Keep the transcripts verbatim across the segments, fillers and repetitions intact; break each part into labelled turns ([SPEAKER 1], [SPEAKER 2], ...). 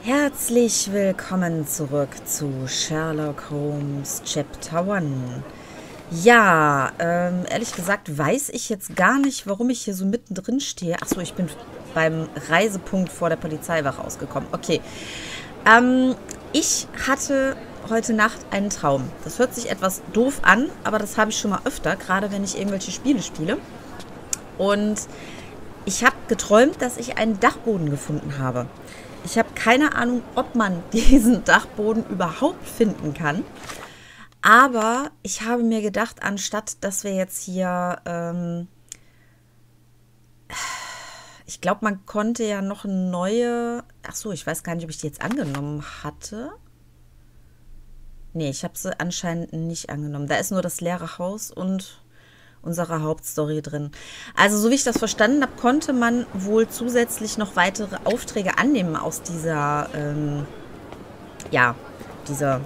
[SPEAKER 1] Herzlich willkommen zurück zu Sherlock Holmes Chapter eins. Ja, ähm, ehrlich gesagt weiß ich jetzt gar nicht, warum ich hier so mittendrin stehe. Achso, ich bin beim Reisepunkt vor der Polizeiwache ausgekommen. Okay. Ähm, ich hatte heute Nacht einen Traum. Das hört sich etwas doof an, aber das habe ich schon mal öfter, gerade wenn ich irgendwelche Spiele spiele. Und ich habe geträumt, dass ich einen Dachboden gefunden habe. Ich habe keine Ahnung, ob man diesen Dachboden überhaupt finden kann. Aber ich habe mir gedacht, anstatt dass wir jetzt hier... Ähm ich glaube, man konnte ja noch eine neue... Ach so, ich weiß gar nicht, ob ich die jetzt angenommen hatte. Nee, ich habe sie anscheinend nicht angenommen. Da ist nur das leere Haus und unsere Hauptstory drin. Also, so wie ich das verstanden habe, konnte man wohl zusätzlich noch weitere Aufträge annehmen aus dieser, ähm, ja, dieser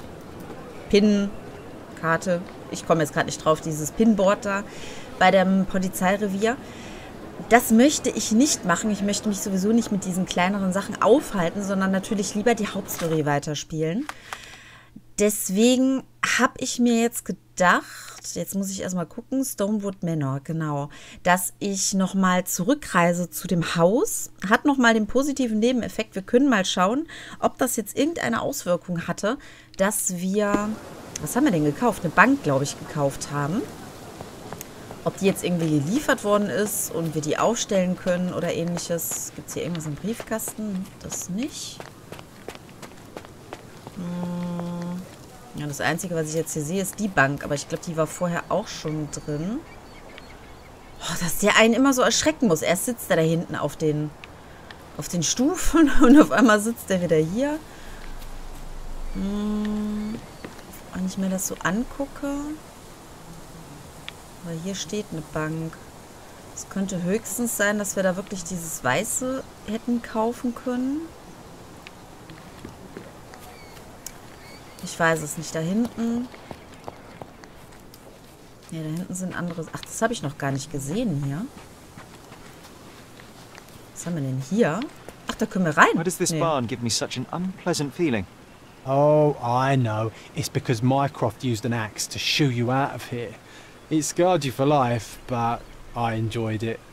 [SPEAKER 1] Pin-Karte. Ich komme jetzt gerade nicht drauf, dieses Pinboard da bei dem Polizeirevier. Das möchte ich nicht machen. Ich möchte mich sowieso nicht mit diesen kleineren Sachen aufhalten, sondern natürlich lieber die Hauptstory weiterspielen. Deswegen habe ich mir jetzt gedacht, jetzt muss ich erstmal gucken, Stonewood Manor, genau, dass ich nochmal zurückreise zu dem Haus. Hat nochmal den positiven Nebeneffekt. Wir können mal schauen, ob das jetzt irgendeine Auswirkung hatte, dass wir, was haben wir denn gekauft? Eine Bank, glaube ich, gekauft haben. Ob die jetzt irgendwie geliefert worden ist und wir die aufstellen können oder ähnliches. Gibt es hier irgendwas im Briefkasten? Das nicht. Hm. Ja, das Einzige, was ich jetzt hier sehe, ist die Bank. Aber ich glaube, die war vorher auch schon drin. Oh, dass der einen immer so erschrecken muss. Erst sitzt er da hinten auf den, auf den Stufen und auf einmal sitzt er wieder hier. Hm. Wenn ich mir das so angucke. Aber hier steht eine Bank. Es könnte höchstens sein, dass wir da wirklich dieses Weiße hätten kaufen können. Ich weiß es nicht. Da hinten. Ne, da hinten sind andere. Ach, das habe ich noch gar nicht gesehen hier. Was haben wir denn hier? Ach, da können wir rein.
[SPEAKER 2] Why does this
[SPEAKER 1] nee.
[SPEAKER 2] barn give me such an unpleasant feeling?
[SPEAKER 3] Oh, I know. It's because Mycroft used an axe to shoo you out of here. It scarred you for life, but I enjoyed it.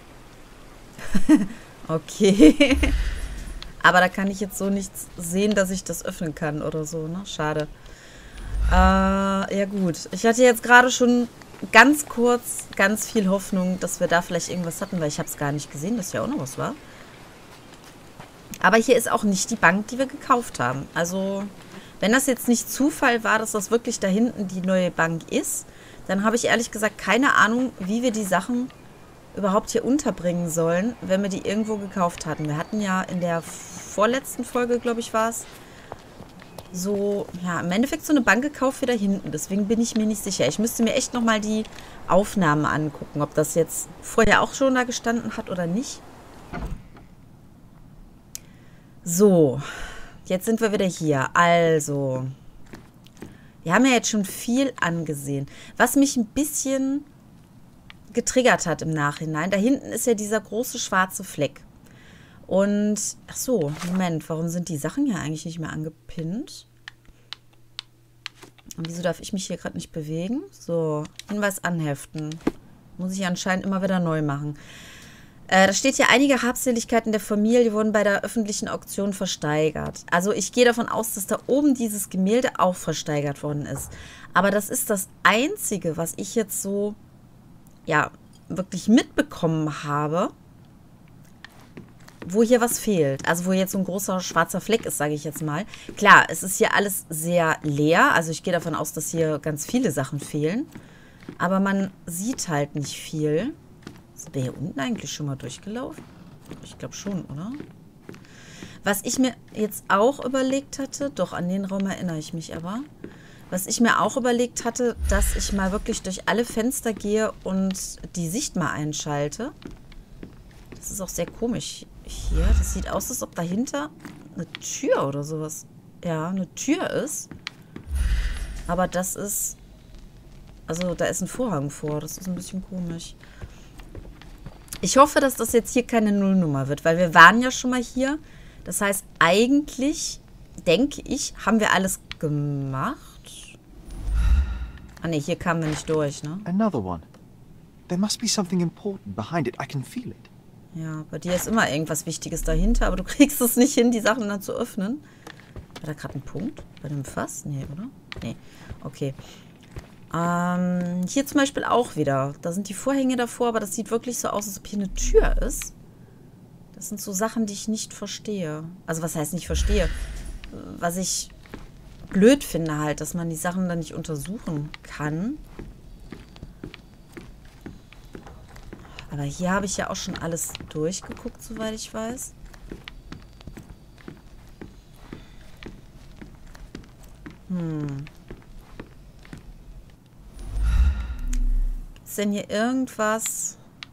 [SPEAKER 1] Okay. Aber da kann ich jetzt so nichts sehen, dass ich das öffnen kann oder so, ne? Schade. Äh, ja gut. Ich hatte jetzt gerade schon ganz kurz ganz viel Hoffnung, dass wir da vielleicht irgendwas hatten, weil ich habe es gar nicht gesehen, dass ja auch noch was war. Aber hier ist auch nicht die Bank, die wir gekauft haben. Also, wenn das jetzt nicht Zufall war, dass das wirklich da hinten die neue Bank ist, dann habe ich ehrlich gesagt keine Ahnung, wie wir die Sachen überhaupt hier unterbringen sollen, wenn wir die irgendwo gekauft hatten. Wir hatten ja in der vorletzten Folge, glaube ich, war es, so, ja, im Endeffekt so eine Bank gekauft wie da hinten. Deswegen bin ich mir nicht sicher. Ich müsste mir echt nochmal die Aufnahmen angucken, ob das jetzt vorher auch schon da gestanden hat oder nicht. So, jetzt sind wir wieder hier. Also, wir haben ja jetzt schon viel angesehen. Was mich ein bisschen getriggert hat im Nachhinein. Da hinten ist ja dieser große schwarze Fleck. Und, ach so, Moment, warum sind die Sachen hier eigentlich nicht mehr angepinnt? Und wieso darf ich mich hier gerade nicht bewegen? So, Hinweis anheften. Muss ich anscheinend immer wieder neu machen. Äh, da steht hier, einige Habseligkeiten der Familie wurden bei der öffentlichen Auktion versteigert. Also ich gehe davon aus, dass da oben dieses Gemälde auch versteigert worden ist. Aber das ist das Einzige, was ich jetzt so, ja, wirklich mitbekommen habe, wo hier was fehlt. Also wo jetzt so ein großer schwarzer Fleck ist, sage ich jetzt mal. Klar, es ist hier alles sehr leer. Also ich gehe davon aus, dass hier ganz viele Sachen fehlen. Aber man sieht halt nicht viel. Sind wir hier unten eigentlich schon mal durchgelaufen? Ich glaube schon, oder? Was ich mir jetzt auch überlegt hatte, doch an den Raum erinnere ich mich aber, was ich mir auch überlegt hatte, dass ich mal wirklich durch alle Fenster gehe und die Sicht mal einschalte. Das ist auch sehr komisch hier. Das sieht aus, als ob dahinter eine Tür oder sowas, ja, eine Tür ist. Aber das ist, also da ist ein Vorhang vor. Das ist ein bisschen komisch. Ich hoffe, dass das jetzt hier keine Nullnummer wird, weil wir waren ja schon mal hier. Das heißt, eigentlich, denke ich, haben wir alles gemacht. Ah ne, hier kamen wir nicht durch, ne?
[SPEAKER 2] Another one. There must be something important behind it. I can feel it.
[SPEAKER 1] Ja, bei dir ist immer irgendwas Wichtiges dahinter, aber du kriegst es nicht hin, die Sachen dann zu öffnen. War da gerade ein Punkt? Bei dem Fass? Nee, oder? Nee. Okay. Ähm, hier zum Beispiel auch wieder. Da sind die Vorhänge davor, aber das sieht wirklich so aus, als ob hier eine Tür ist. Das sind so Sachen, die ich nicht verstehe. Also was heißt nicht verstehe? Was ich blöd finde halt, dass man die Sachen dann nicht untersuchen kann. Aber hier habe ich ja auch schon alles durchgeguckt, soweit ich weiß. Hm. Gibt es denn hier irgendwas?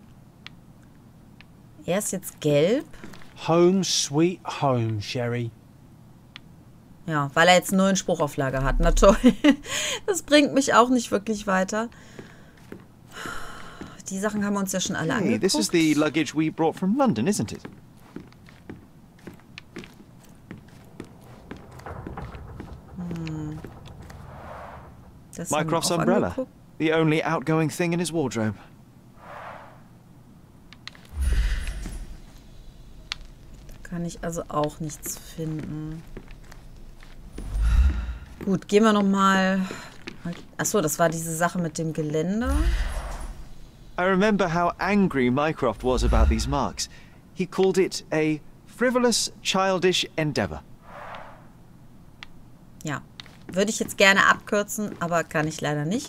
[SPEAKER 1] Er ist jetzt gelb.
[SPEAKER 3] Home sweet home, Sherry.
[SPEAKER 1] Ja, weil er jetzt einen neuen Spruchauflager hat. Na toll. Das bringt mich auch nicht wirklich weiter. Die Sachen haben wir uns ja schon alle
[SPEAKER 2] Hey,
[SPEAKER 1] angeguckt.
[SPEAKER 2] this is the luggage we brought from London, isn't it?
[SPEAKER 1] Hm. Das haben wir
[SPEAKER 2] Mycroft's
[SPEAKER 1] auch
[SPEAKER 2] umbrella.
[SPEAKER 1] angeguckt.
[SPEAKER 2] The only outgoing thing in his wardrobe.
[SPEAKER 1] Da kann ich also auch nichts finden. Gut, gehen wir nochmal. Achso, das war diese Sache mit dem Geländer.
[SPEAKER 2] I remember how angry Mycroft was about these marks. He called it a frivolous, childish endeavor.
[SPEAKER 1] Ja, würde ich jetzt gerne abkürzen, aber kann ich leider nicht.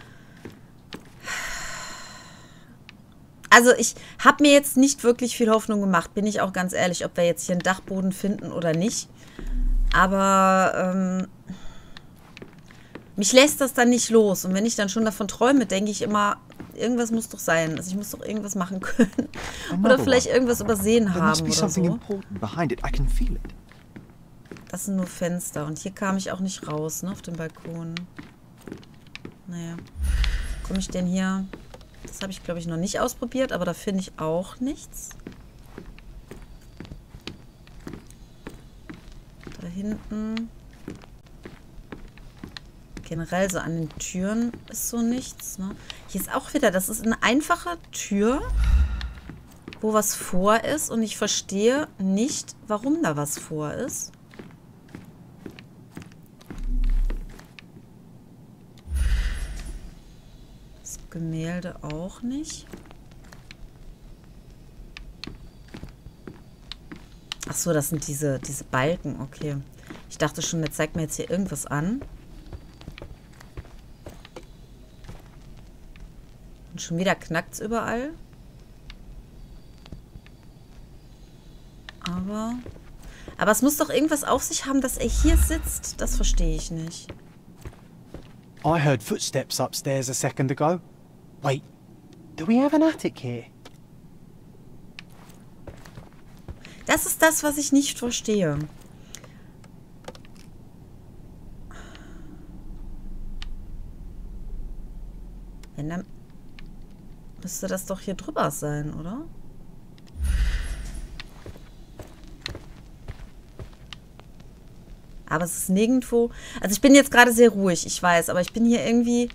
[SPEAKER 1] Also ich habe mir jetzt nicht wirklich viel Hoffnung gemacht, bin ich auch ganz ehrlich, ob wir jetzt hier einen Dachboden finden oder nicht. Aber ähm, mich lässt das dann nicht los. Und wenn ich dann schon davon träume, denke ich immer, irgendwas muss doch sein. Also ich muss doch irgendwas machen können. Oder vielleicht irgendwas übersehen haben oder so. Das sind nur Fenster. Und hier kam ich auch nicht raus, ne, auf dem Balkon. Naja. Komme ich denn hier? Das habe ich, glaube ich, noch nicht ausprobiert, aber da finde ich auch nichts. Da hinten. Generell so an den Türen ist so nichts, ne? Hier ist auch wieder, das ist eine einfache Tür, wo was vor ist und ich verstehe nicht, warum da was vor ist. Das Gemälde auch nicht. Ach so, das sind diese, diese Balken, okay. Ich dachte schon, der zeigt mir jetzt hier irgendwas an. Und schon wieder knackt es überall. Aber... Aber es muss doch irgendwas auf sich haben, dass er hier sitzt. Das verstehe ich nicht.
[SPEAKER 3] I heard footsteps upstairs a second ago. Wait, do we have an attic here?
[SPEAKER 1] Das ist das, was ich nicht verstehe. Wenn dann müsste das doch hier drüber sein, oder? Aber es ist nirgendwo... Also ich bin jetzt gerade sehr ruhig, ich weiß, aber ich bin hier irgendwie...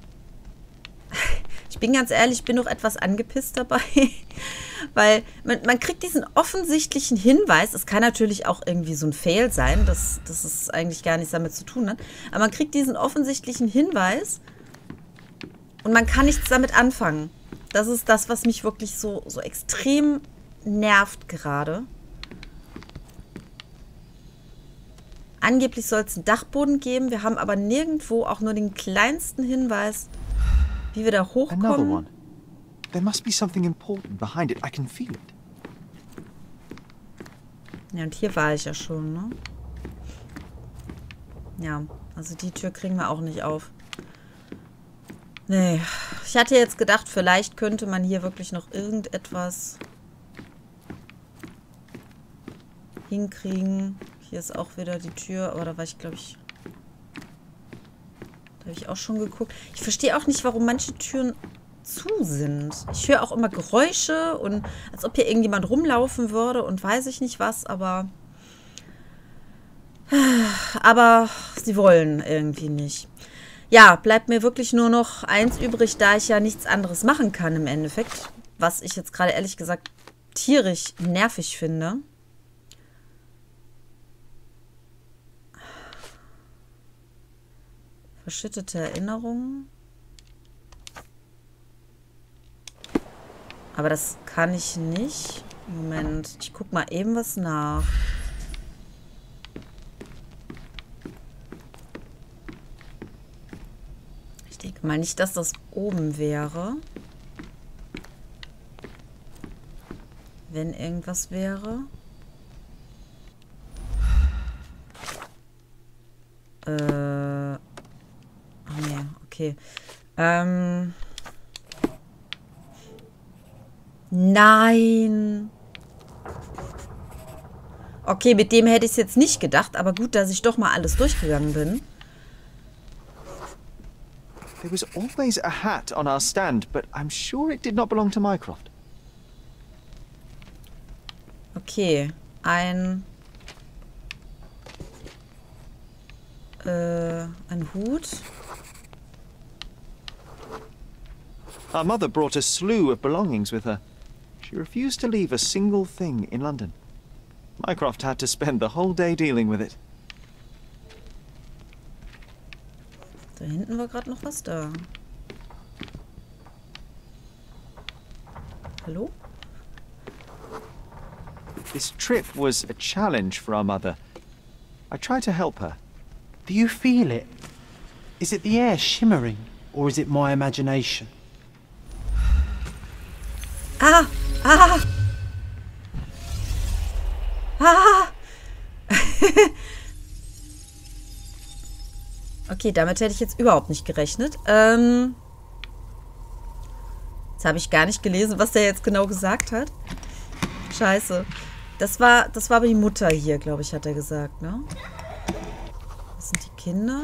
[SPEAKER 1] Ich bin ganz ehrlich, ich bin noch etwas angepisst dabei, weil man, man kriegt diesen offensichtlichen Hinweis, es kann natürlich auch irgendwie so ein Fail sein, dass, dass es eigentlich gar nichts damit zu tun hat, aber man kriegt diesen offensichtlichen Hinweis und man kann nichts damit anfangen. Das ist das, was mich wirklich so, so extrem nervt gerade. Angeblich soll es einen Dachboden geben, wir haben aber nirgendwo auch nur den kleinsten Hinweis, wie wir da hochkommen.
[SPEAKER 2] There must be something important behind it. I can feel it.
[SPEAKER 1] Ja, und hier war ich ja schon, ne? Ja, also die Tür kriegen wir auch nicht auf. Nee, ich hatte jetzt gedacht, vielleicht könnte man hier wirklich noch irgendetwas hinkriegen. Hier ist auch wieder die Tür, aber da war ich, glaube ich... Da habe ich auch schon geguckt. Ich verstehe auch nicht, warum manche Türen zu sind. Ich höre auch immer Geräusche und als ob hier irgendjemand rumlaufen würde und weiß ich nicht was, aber aber sie wollen irgendwie nicht. Ja, bleibt mir wirklich nur noch eins übrig, da ich ja nichts anderes machen kann im Endeffekt. Was ich jetzt gerade ehrlich gesagt tierisch nervig finde. Verschüttete Erinnerungen. Aber das kann ich nicht. Moment, ich guck mal eben was nach. Ich denke mal nicht, dass das oben wäre. Wenn irgendwas wäre. Äh. Ach nee, okay. Ähm. Nein. Okay, mit dem hätte ich es jetzt nicht gedacht, aber gut, dass ich doch mal alles durchgegangen bin.
[SPEAKER 2] There was always a hat on our stand, but I'm sure it did not belong to Mycroft.
[SPEAKER 1] Okay, ein äh, ein Hut.
[SPEAKER 2] Our mother brought a slew of belongings with her. She refused to leave a single thing in London. Mycroft had to spend the whole day dealing with it.
[SPEAKER 1] Da hinten war gerade noch was da. Hallo?
[SPEAKER 2] This trip was a challenge for our mother. I tried to help her.
[SPEAKER 3] Do you feel it? Is it the air shimmering, or is it my imagination?
[SPEAKER 1] Ah! Ah! Ah! Okay, damit hätte ich jetzt überhaupt nicht gerechnet. Ähm, jetzt habe ich gar nicht gelesen, was der jetzt genau gesagt hat. Scheiße. Das war, das war aber die Mutter hier, glaube ich, hat er gesagt, ne? Das sind die Kinder.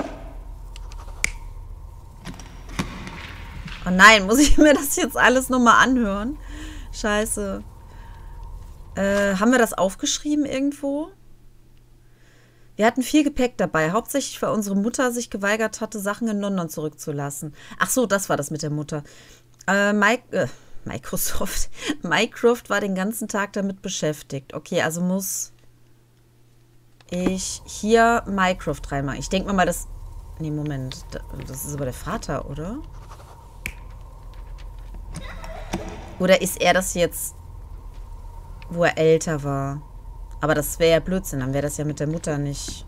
[SPEAKER 1] Oh nein, muss ich mir das jetzt alles nochmal anhören? Scheiße. Äh, haben wir das aufgeschrieben irgendwo? Wir hatten viel Gepäck dabei, hauptsächlich weil unsere Mutter sich geweigert hatte, Sachen in London zurückzulassen. Ach so, das war das mit der Mutter. Äh, Mike, äh, Microsoft. Mycroft war den ganzen Tag damit beschäftigt. Okay, also muss ich hier Mycroft reinmachen. Ich denke mal, das... Nee, Moment. Das ist aber der Vater, oder? Oder ist er das jetzt, wo er älter war? Aber das wäre ja Blödsinn. Dann wäre das ja mit der Mutter nicht.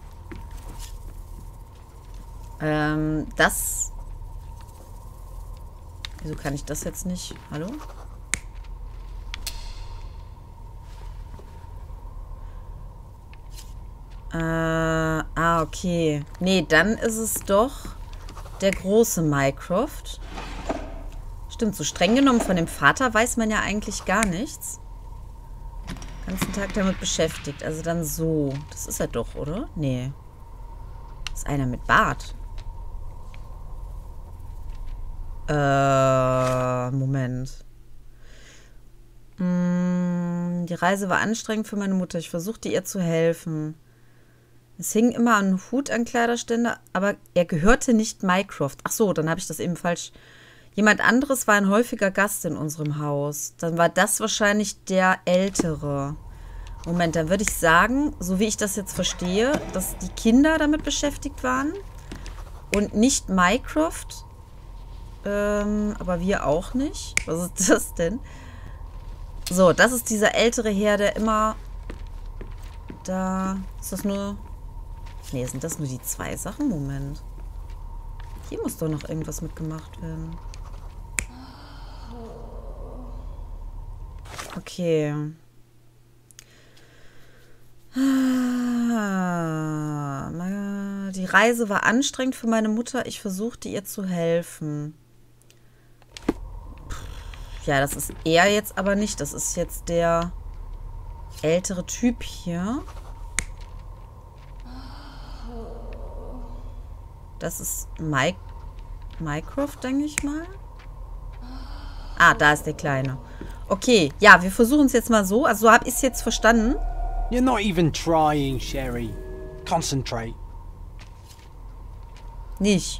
[SPEAKER 1] Ähm, das... Wieso kann ich das jetzt nicht? Hallo? Äh, ah, okay. Nee, dann ist es doch der große Mycroft. Stimmt, so streng genommen von dem Vater weiß man ja eigentlich gar nichts. Den ganzen Tag damit beschäftigt. Also dann so. Das ist er doch, oder? Nee. Das ist einer mit Bart. Äh, Moment. Mm, die Reise war anstrengend für meine Mutter. Ich versuchte ihr zu helfen. Es hing immer ein Hut an Kleiderständer, aber er gehörte nicht Mycroft. Ach so, dann habe ich das eben falsch. Jemand anderes war ein häufiger Gast in unserem Haus. Dann war das wahrscheinlich der Ältere. Moment, dann würde ich sagen, so wie ich das jetzt verstehe, dass die Kinder damit beschäftigt waren und nicht Mycroft. Ähm, aber wir auch nicht. Was ist das denn? So, das ist dieser ältere Herr, der immer da... Ist das nur... Nee, sind das nur die zwei Sachen? Moment. Hier muss doch noch irgendwas mitgemacht werden. Okay. Die Reise war anstrengend für meine Mutter. Ich versuchte ihr zu helfen. Ja, das ist er jetzt aber nicht. Das ist jetzt der ältere Typ hier. Das ist Mike, Mycroft, denke ich mal. Ah, da ist der Kleine. Okay, ja, wir versuchen es jetzt mal so. Also so habe ich es jetzt verstanden.
[SPEAKER 3] You're not even trying, Sherry. Concentrate.
[SPEAKER 1] Nicht.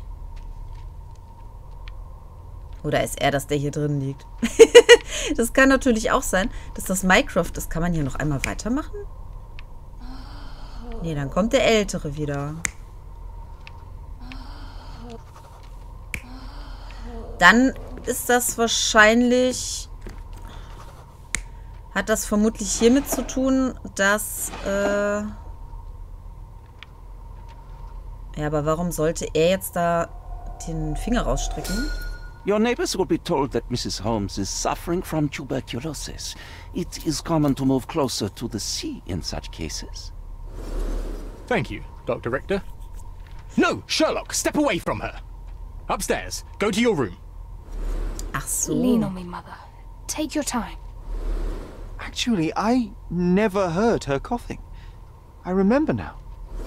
[SPEAKER 1] Oder ist er das, der hier drin liegt? Das kann natürlich auch sein, dass das Mycroft ist. Kann man hier noch einmal weitermachen? Nee, dann kommt der Ältere wieder. Dann ist das wahrscheinlich... Hat das vermutlich hiermit zu tun, dass... Äh ja, aber warum sollte er jetzt da den Finger rausstrecken?
[SPEAKER 4] Your neighbors will be told that Missus Holmes is suffering from tuberculosis. It is common to move closer to the sea in such cases.
[SPEAKER 5] Thank you, Doctor Richter. No, Sherlock, step away from her. Upstairs. Go to your room.
[SPEAKER 1] Ach so.
[SPEAKER 6] Lean on me, Mother. Take your time.
[SPEAKER 2] Actually, I never heard her coughing. I remember now.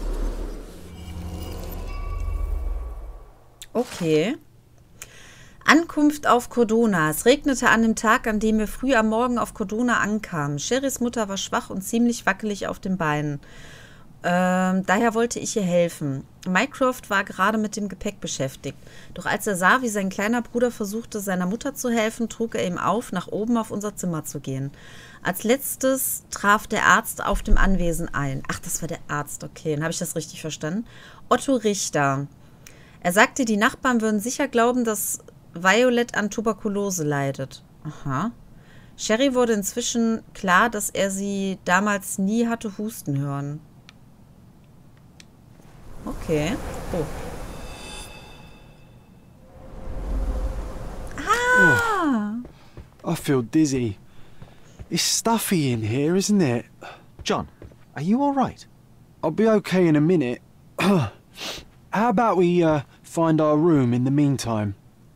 [SPEAKER 1] Okay. Ankunft auf Cordona. Es regnete an dem Tag, an dem wir früh am Morgen auf Cordona ankamen. Sherrys Mutter war schwach und ziemlich wackelig auf den Beinen. Ähm, daher wollte ich ihr helfen. Mycroft war gerade mit dem Gepäck beschäftigt. Doch als er sah, wie sein kleiner Bruder versuchte, seiner Mutter zu helfen, trug er ihm auf, nach oben auf unser Zimmer zu gehen. Als letztes traf der Arzt auf dem Anwesen ein. Ach, das war der Arzt, okay. Dann habe ich das richtig verstanden. Otto Richter. Er sagte, die Nachbarn würden sicher glauben, dass Violet an Tuberkulose leidet. Aha. Sherry wurde inzwischen klar, dass er sie damals nie hatte husten hören. Okay. Oh. Ah!
[SPEAKER 3] I feel dizzy. It's stuffy in here, isn't it?
[SPEAKER 2] John, are you all right?
[SPEAKER 3] I'll be okay in a minute. How about we uh, find our room in the meantime?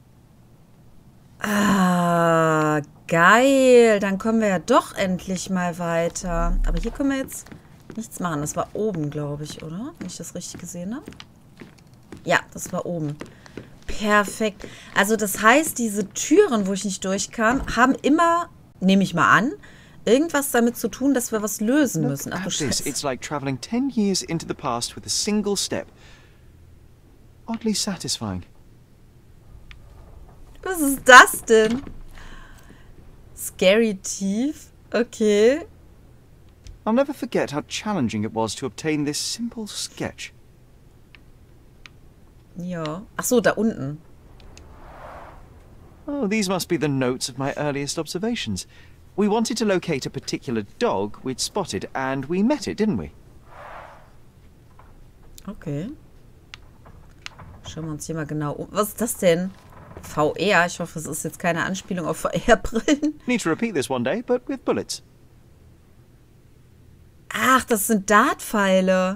[SPEAKER 1] Ah, geil. Dann kommen wir ja doch endlich mal weiter. Aber hier können wir jetzt nichts machen. Das war oben, glaube ich, oder? Wenn ich das richtig gesehen habe. Ja, das war oben. Perfekt. Also das heißt, diese Türen, wo ich nicht durchkam, haben immer, nehme ich mal an, irgendwas damit zu tun, dass wir was lösen müssen. Ach du Scheiße.
[SPEAKER 2] It's like traveling ten years into the past with a single step. Oddly satisfying.
[SPEAKER 1] Was ist das denn? Scary Teeth? Okay.
[SPEAKER 2] I'll never forget how challenging it was to obtain this simple sketch.
[SPEAKER 1] Ja. Ach so, da unten.
[SPEAKER 2] Oh, these must be the notes of my earliest observations. We wanted to locate a particular dog we'd spotted, and we met it, didn't we?
[SPEAKER 1] Okay. Schauen wir uns hier mal genau um. Was ist das denn? V R? Ich hoffe, es ist jetzt keine Anspielung auf V R-Brillen.
[SPEAKER 2] Need to repeat this one day, but with bullets.
[SPEAKER 1] Ach, das sind Dartpfeile.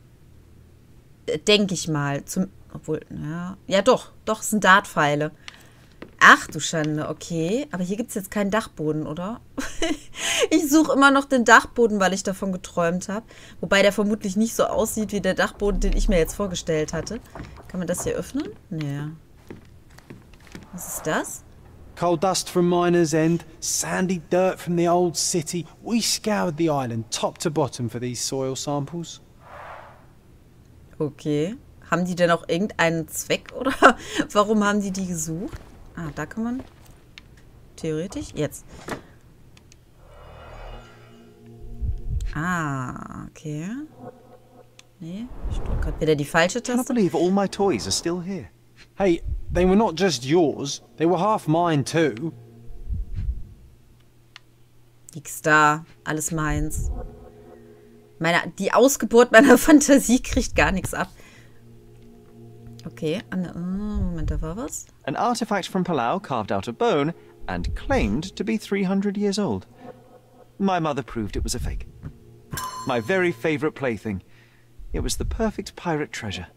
[SPEAKER 1] Denke ich mal. Zum, obwohl, ja. Ja, doch. Doch, es sind Dartpfeile. Ach du Schande, okay. Aber hier gibt es jetzt keinen Dachboden, oder? Ich suche immer noch den Dachboden, weil ich davon geträumt habe. Wobei der vermutlich nicht so aussieht wie der Dachboden, den ich mir jetzt vorgestellt hatte. Kann man das hier öffnen? Nee. Was ist das?
[SPEAKER 3] Coal dust from Miner's End, sandy dirt from the old city. We scoured the island top to bottom for these soil samples.
[SPEAKER 1] Okay. Haben die denn auch irgendeinen Zweck, oder warum haben die die gesucht? Ah, da kann man theoretisch jetzt. Ah, okay. Nee, ich drücke gerade wieder die falsche
[SPEAKER 2] I can't
[SPEAKER 1] Taste.
[SPEAKER 2] believe all my toys are still here.
[SPEAKER 3] Hey, they were not just yours, they were half mine too.
[SPEAKER 1] Nix da, alles meins. Meine, die Ausgeburt meiner Fantasie kriegt gar nichts ab. Okay, an, uh, Moment, da war was.
[SPEAKER 2] An artifact from Palau carved out of bone and claimed to be three hundred years old. My mother proved it was a fake. My very favorite plaything. It was the perfect pirate treasure.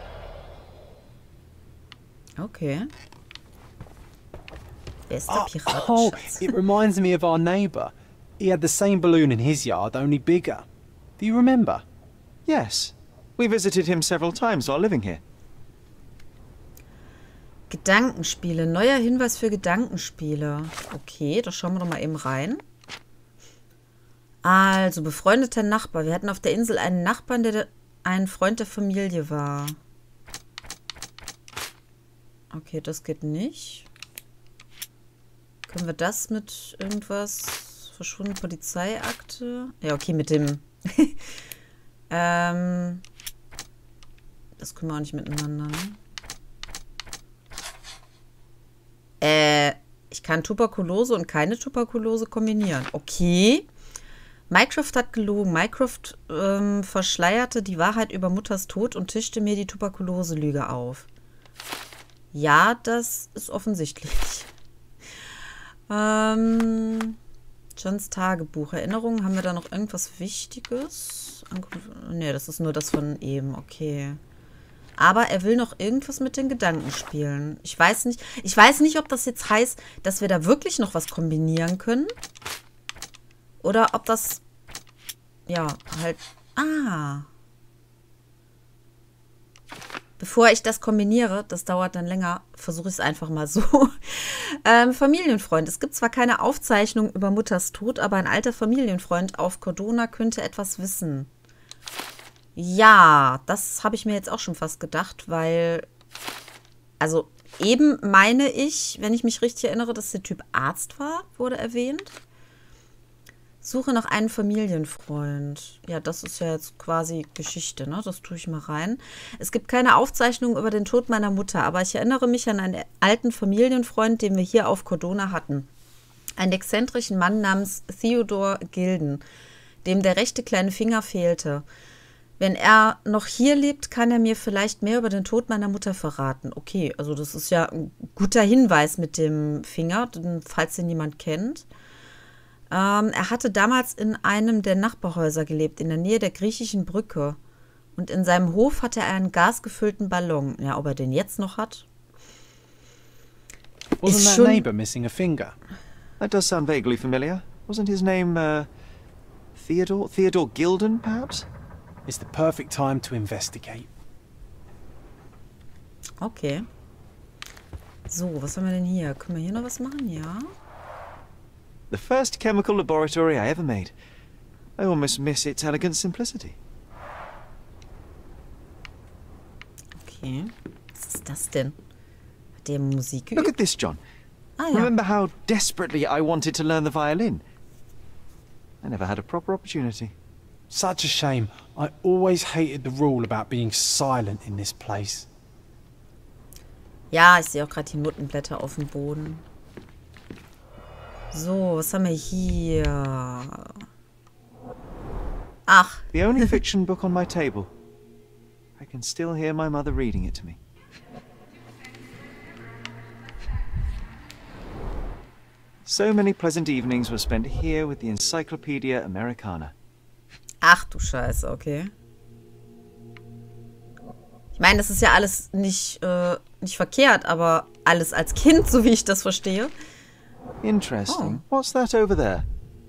[SPEAKER 1] Okay. Wer ist der
[SPEAKER 3] Oh,
[SPEAKER 1] Piratenschatz?
[SPEAKER 3] it reminds me of our neighbour. He had the same balloon in his yard, only bigger. Do you remember?
[SPEAKER 2] Yes. We visited him several times while living here.
[SPEAKER 1] Gedankenspiele. Neuer Hinweis für Gedankenspiele. Okay, da schauen wir doch mal eben rein. Also, befreundeter Nachbar. Wir hatten auf der Insel einen Nachbarn, der... ein Freund der Familie war. Okay, das geht nicht. Können wir das mit irgendwas? Verschwundene Polizeiakte? Ja, okay, mit dem... ähm... Das können wir auch nicht miteinander, ne? Äh, ich kann Tuberkulose und keine Tuberkulose kombinieren. Okay. Mycroft hat gelogen. Mycroft ähm, verschleierte die Wahrheit über Mutters Tod und tischte mir die Tuberkulose-Lüge auf. Ja, das ist offensichtlich. Ähm, Johns Tagebuch. Erinnerungen, haben wir da noch irgendwas Wichtiges? Ne, das ist nur das von eben. Okay. Aber er will noch irgendwas mit den Gedanken spielen. Ich weiß nicht, ich weiß nicht, ob das jetzt heißt, dass wir da wirklich noch was kombinieren können. Oder ob das, ja, halt, ah. Bevor ich das kombiniere, das dauert dann länger, versuche ich es einfach mal so. ähm, Familienfreund. Es gibt zwar keine Aufzeichnung über Mutters Tod, aber ein alter Familienfreund auf Cordona könnte etwas wissen. Ja, das habe ich mir jetzt auch schon fast gedacht, weil, also eben meine ich, wenn ich mich richtig erinnere, dass der Typ Arzt war, wurde erwähnt. Suche nach einem Familienfreund. Ja, das ist ja jetzt quasi Geschichte, ne? Das tue ich mal rein. Es gibt keine Aufzeichnung über den Tod meiner Mutter, aber ich erinnere mich an einen alten Familienfreund, den wir hier auf Cordona hatten. Einen exzentrischen Mann namens Theodore Gilden, dem der rechte kleine Finger fehlte. Wenn er noch hier lebt, kann er mir vielleicht mehr über den Tod meiner Mutter verraten. Okay, also das ist ja ein guter Hinweis mit dem Finger, falls ihn jemand kennt. Ähm, er hatte damals in einem der Nachbarhäuser gelebt, in der Nähe der griechischen Brücke. Und in seinem Hof hatte er einen gasgefüllten Ballon. Ja, ob er den jetzt noch hat?
[SPEAKER 3] Wasn't that neighbor missing a finger?
[SPEAKER 2] That does sound vaguely familiar. Wasn't his name, uh, Theodore? Theodore Gilden, perhaps?
[SPEAKER 3] It's the perfect time to investigate.
[SPEAKER 1] Okay. So, was haben wir denn hier? Können wir hier noch was machen? Ja.
[SPEAKER 2] The first chemical laboratory I ever made. I almost miss its elegant simplicity.
[SPEAKER 1] Okay. Was ist das denn? Hat der Musik geübt?
[SPEAKER 2] Look at this, John.
[SPEAKER 1] Ah, ja.
[SPEAKER 2] Remember how desperately I wanted to learn the violin? I never had a proper opportunity.
[SPEAKER 3] Such a shame. I always hated the rule about being silent in this place.
[SPEAKER 1] Ja, ich sehe auch gerade die Notenblätter auf dem Boden. So, was haben wir hier? Ach.
[SPEAKER 2] The only fiction book on my table. I can still hear my mother reading it to me. So many pleasant evenings were spent here with the Encyclopedia Americana.
[SPEAKER 1] Ach du Scheiße, okay. Ich meine, das ist ja alles nicht, äh, nicht verkehrt, aber alles als Kind, so wie ich das verstehe.
[SPEAKER 2] Interesting. Oh. What's that over there?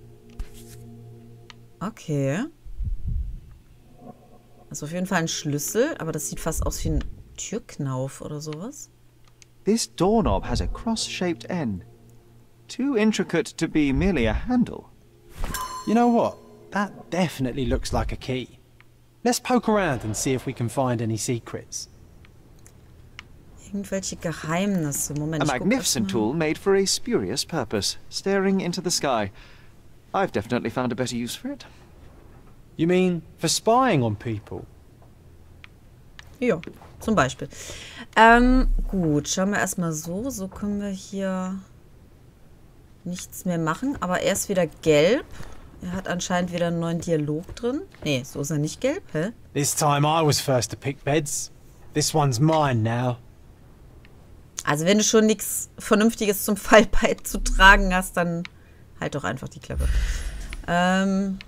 [SPEAKER 1] Okay. Das ist auf jeden Fall ein Schlüssel, aber das sieht fast aus wie ein Türknauf oder sowas.
[SPEAKER 2] This doorknob has a cross-shaped end. Too intricate to be merely a handle.
[SPEAKER 3] You know what? That definitely looks like a key. Let's poke around and see if we can find any secrets.
[SPEAKER 1] Irgendwelche Geheimnisse. Moment,
[SPEAKER 2] a magnificent tool made for a spurious purpose, staring into the sky. I've definitely found a better use for it.
[SPEAKER 3] You mean for spying on people?
[SPEAKER 1] Ja, zum Beispiel. Ähm, gut, schauen wir erstmal so. So können wir hier nichts mehr machen. Aber er ist wieder gelb. Er hat anscheinend wieder einen neuen Dialog drin. Nee, so ist er nicht gelb, hä?
[SPEAKER 3] This time I was first to pick beds. This one's mine now.
[SPEAKER 1] Also wenn du schon nichts Vernünftiges zum Fall beizutragen hast, dann halt doch einfach die Klappe. Ähm...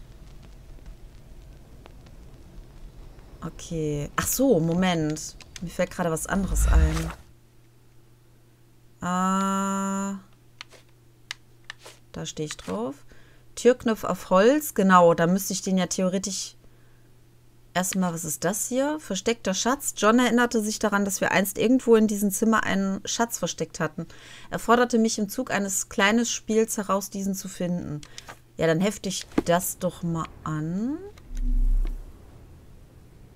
[SPEAKER 1] Okay. Ach so, Moment. Mir fällt gerade was anderes ein. Ah. Da stehe ich drauf. Türknopf auf Holz. Genau, da müsste ich den ja theoretisch... Erstmal, was ist das hier? Versteckter Schatz. John erinnerte sich daran, dass wir einst irgendwo in diesem Zimmer einen Schatz versteckt hatten. Er forderte mich im Zug eines kleinen Spiels heraus, diesen zu finden. Ja, dann hefte ich das doch mal an.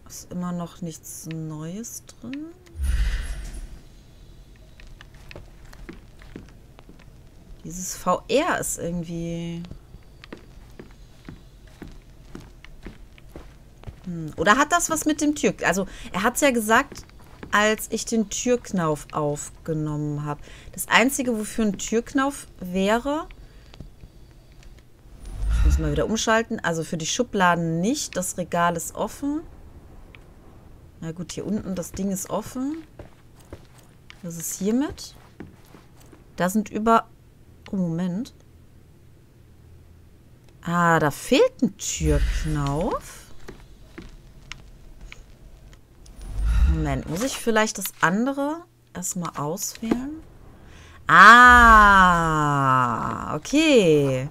[SPEAKER 1] Ist immer noch nichts Neues drin. Dieses V R ist irgendwie... Hm. Oder hat das was mit dem Tür... Also, er hat es ja gesagt, als ich den Türknauf aufgenommen habe. Das Einzige, wofür ein Türknauf wäre... Ich muss mal wieder umschalten. Also für die Schubladen nicht. Das Regal ist offen. Na gut, hier unten, das Ding ist offen. Was ist hiermit? Da sind über... Oh, Moment. Ah, da fehlt ein Türknauf. Moment, muss ich vielleicht das andere erstmal auswählen? Ah, okay.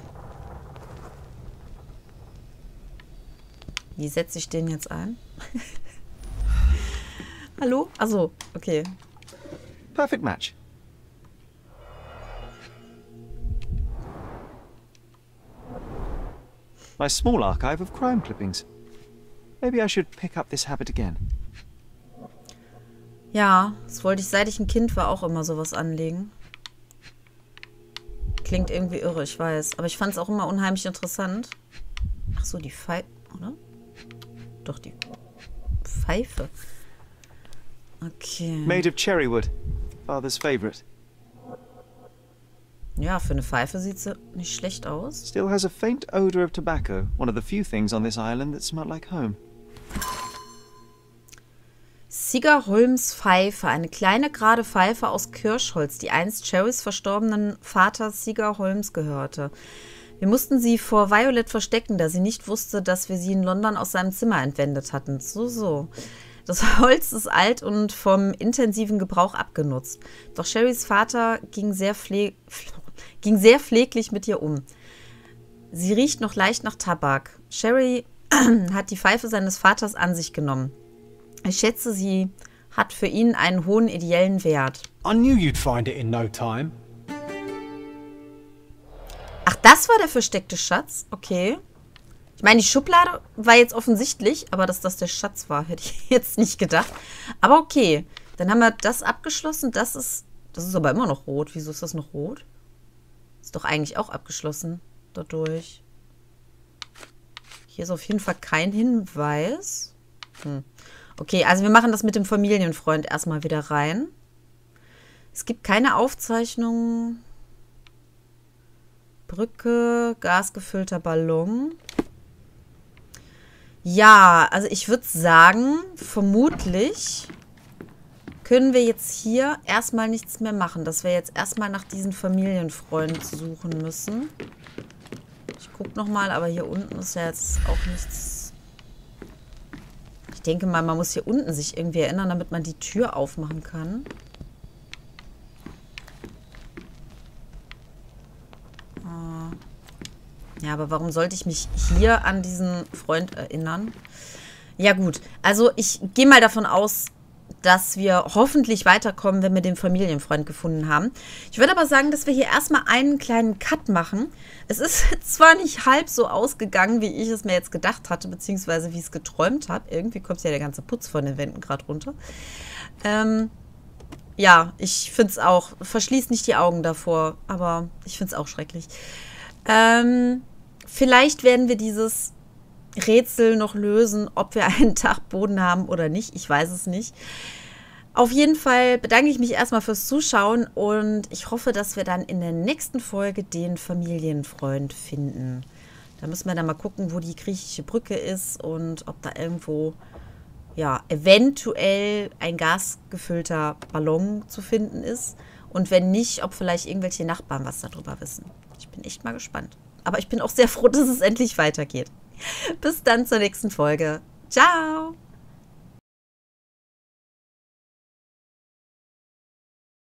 [SPEAKER 1] Wie setze ich den jetzt ein? Hallo? Achso, okay.
[SPEAKER 2] Perfect match. My small archive of crime clippings. Maybe I should pick up this habit again.
[SPEAKER 1] Ja, das wollte ich, seit ich ein Kind war, auch immer sowas anlegen. Klingt irgendwie irre, ich weiß. Aber ich fand es auch immer unheimlich interessant. Ach so, die Pfeife, oder? Doch, die Pfeife. Okay.
[SPEAKER 2] Made of cherry wood. Father's favorite.
[SPEAKER 1] Ja, für eine Pfeife sieht sie nicht schlecht aus.
[SPEAKER 2] Still has a faint odor of tobacco. One of the few things on this island that smell like home.
[SPEAKER 1] Sigga Holmes Pfeife, eine kleine gerade Pfeife aus Kirschholz, die einst Cherrys verstorbenen Vater Sigga Holmes gehörte. Wir mussten sie vor Violet verstecken, da sie nicht wusste, dass wir sie in London aus seinem Zimmer entwendet hatten. So, so. Das Holz ist alt und vom intensiven Gebrauch abgenutzt. Doch Cherrys Vater ging sehr, pfle ging sehr pfleglich mit ihr um. Sie riecht noch leicht nach Tabak. Cherry hat die Pfeife seines Vaters an sich genommen. Ich schätze, sie hat für ihn einen hohen ideellen Wert.
[SPEAKER 3] I knew you'd find it in no time.
[SPEAKER 1] Ach, das war der versteckte Schatz? Okay. Ich meine, die Schublade war jetzt offensichtlich, aber dass das der Schatz war, hätte ich jetzt nicht gedacht. Aber okay, dann haben wir das abgeschlossen. Das ist, das ist aber immer noch rot. Wieso ist das noch rot? Ist doch eigentlich auch abgeschlossen dadurch. Hier ist auf jeden Fall kein Hinweis. Hm. Okay, also wir machen das mit dem Familienfreund erstmal wieder rein. Es gibt keine Aufzeichnungen. Brücke, gasgefüllter Ballon. Ja, also ich würde sagen, vermutlich können wir jetzt hier erstmal nichts mehr machen. Dass wir jetzt erstmal nach diesen Familienfreund suchen müssen. Ich gucke nochmal, aber hier unten ist ja jetzt auch nichts. Ich denke mal, man muss hier unten sich irgendwie erinnern, damit man die Tür aufmachen kann. Ja, aber warum sollte ich mich hier an diesen Freund erinnern? Ja gut, also ich gehe mal davon aus, dass wir hoffentlich weiterkommen, wenn wir den Familienfreund gefunden haben. Ich würde aber sagen, dass wir hier erstmal einen kleinen Cut machen. Es ist zwar nicht halb so ausgegangen, wie ich es mir jetzt gedacht hatte, beziehungsweise wie ich es geträumt habe. Irgendwie kommt ja der ganze Putz von den Wänden gerade runter. Ähm, ja, ich finde es auch, verschließ nicht die Augen davor, aber ich finde es auch schrecklich. Ähm, vielleicht werden wir dieses Rätsel noch lösen, ob wir einen Dachboden haben oder nicht. Ich weiß es nicht. Auf jeden Fall bedanke ich mich erstmal fürs Zuschauen und ich hoffe, dass wir dann in der nächsten Folge den Familienfreund finden. Da müssen wir dann mal gucken, wo die griechische Brücke ist und ob da irgendwo, ja, eventuell ein gasgefüllter Ballon zu finden ist. Und wenn nicht, ob vielleicht irgendwelche Nachbarn was darüber wissen. Ich bin echt mal gespannt. Aber ich bin auch sehr froh, dass es endlich weitergeht. Bis dann zur nächsten Folge. Ciao!